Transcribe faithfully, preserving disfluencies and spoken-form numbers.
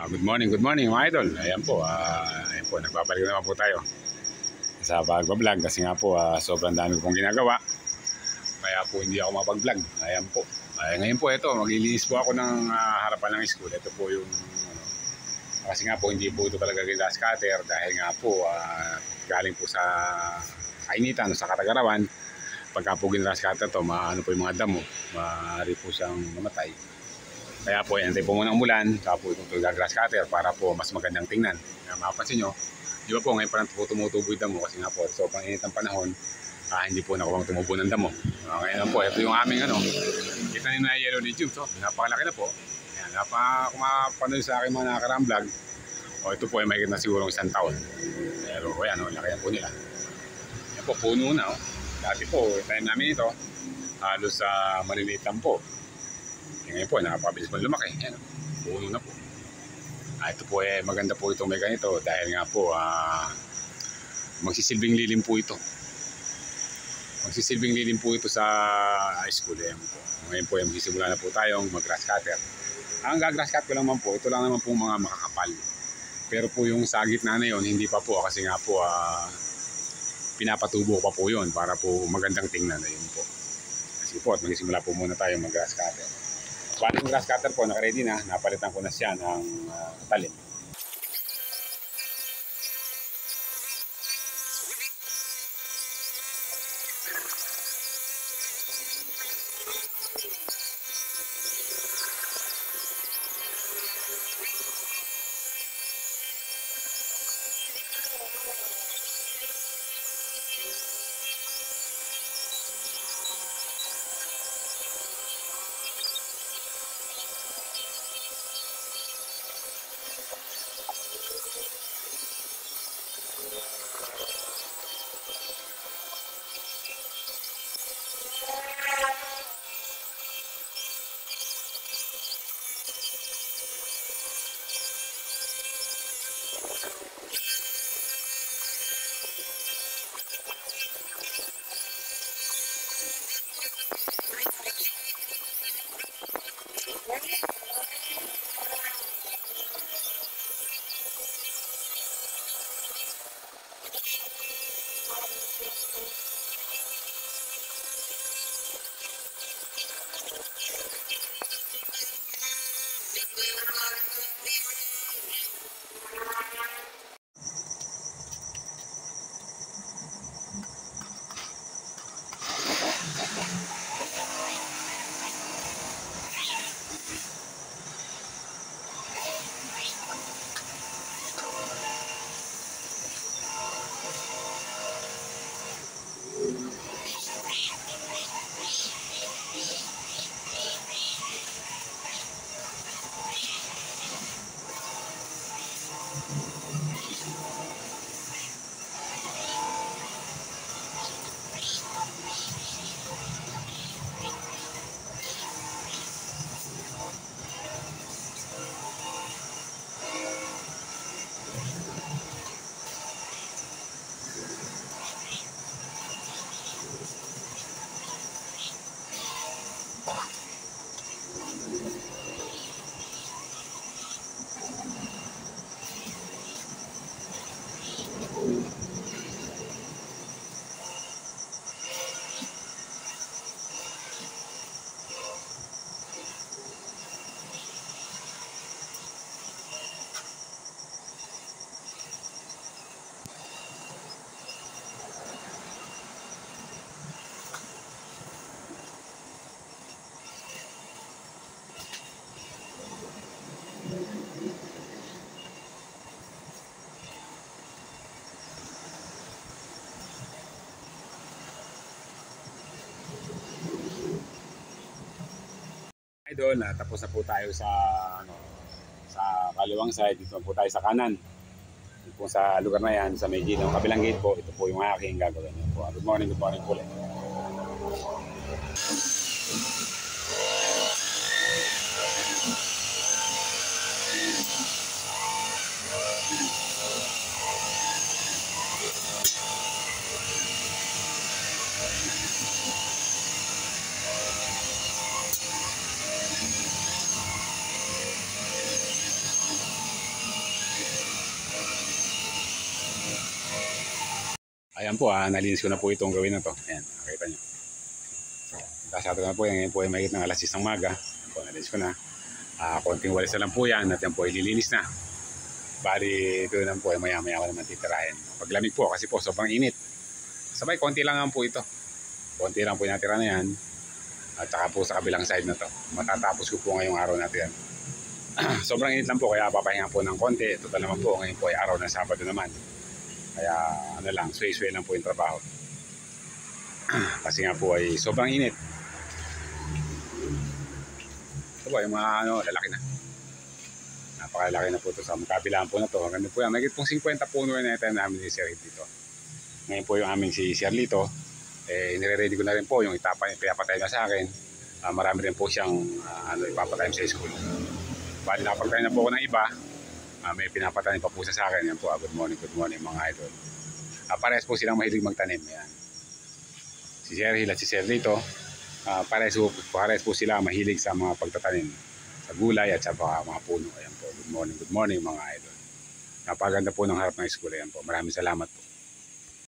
Ah, good morning, good morning mga idol. Ayan po, ah, ayan po, nagbabalik naman po tayo sa pag-vlog kasi nga po ah, sobrang dami pong ginagawa. Kaya po hindi ako mapag-vlog. Ayan po. Ay, ngayon po ito, maglilinis po ako ng ah, harapan ng school. Ito po yung ano, kasi nga po hindi po ito talaga glass cutter dahil nga po ah, galing po sa kainitan o sa katagarawan. Pagka po glass cutter to, maano po yung mga damo, maaari po siyang mamatay. Kaya po, hintay po muna umulan, saka po itong grass cutter para po mas magandang tingnan. Kaya mapapansin nyo, di ba po ngayon parang tumutubo yung damo kasi nga po sobrang init ng panahon, ah, hindi po nakuha tumubo ng damo. Uh, ngayon po, ito yung aming ano, kita nyo na yellow legumes, so, napakalaki na po. Ayan, napa, kung mapanood sa aking mga nakakaraang vlog, o ito po ay may na siguro isang taon. Pero ayan, o, laki na po nila. Ayan po, puno na. O. Dati po, time namin ito, halos sa uh, maliliit lang po. Ngayon po, nakapabilis mo lumaki. Ayan, puno na po. Ah, ito po eh, maganda po itong may ganito dahil nga po ah, magsisilbing lilim po ito. Magsisilbing lilim po ito sa school. Ayan po. Ngayon po, eh, magsisimula na po tayong mag-grass cutter. Ang grass cut ko lang naman po, ito lang naman po mga makakapal. Pero po yung sa gitna na yun, hindi pa po kasi nga po ah, pinapatubo pa po yun para po magandang tingnan na yun po. Kasi po, at magsisimula po muna tayong mag-grass cutter. Bali yung grass cutter po, naka-ready na, napalitan ko na siya ng uh, talim. Idol, na tapos na po tayo sa ano, sa kaliwang side, dito po tayo sa kanan. Dito po sa lugar na yan, sa may gilong kabilang gate po, ito po yung aking gagawin. Po. Good morning, good morning po ulit. Ayan po, ah, nalinis ko na po itong gawin na to. Ayan, nakita nyo. Kasado na po yan. Ngayon po ay mahigit ng alas six ng maga. Ayan po, nalinis ko na. Ah, konting walis na lang po yan at yan po ay lilinis na. Bali, ito lang po ay maya-maya ko naman titirahin. Paglamig po kasi po sobrang init. Sabay, konti lang lang po ito. Konti lang po yung natira na yan. At saka po sa kabilang side na to. Matatapos ko po ngayong araw natin yan. Sobrang init lang po kaya papahinga po ng konti. Total naman po ngayon po ay araw ng Sabado naman. Kaya ano lang, sway-sway lang po yung trabaho. Kasi nga po ay sobrang init. Ito po yung mga ano, lalaki na. Napakalaki na po ito sa kabilaan po na to. Hanggang po yan. Magigit pong fifty puno na ito namin si Sir dito. Ngayon po yung aming si Sherlito. Eh, nire-ready ko na rin po yung itapa, pinapatay na sa akin. Uh, marami rin po siyang uh, ano, ipapatay sa school. Bali, napagtay na po ako ng iba. Uh, may pinapatay pa po sa akin. Yan po, uh, good morning, good morning mga idol. Uh, parehas po silang mahilig magtanim. Yan. Si Sir Hill at si Sir Rito, uh, parehas, po, parehas po sila mahilig sa mga pagtatanim. Sa gulay at sa mga, mga puno. Ayan po, good morning, good morning mga idol. Napaganda po ng harap ng school. Ayan po, maraming salamat po.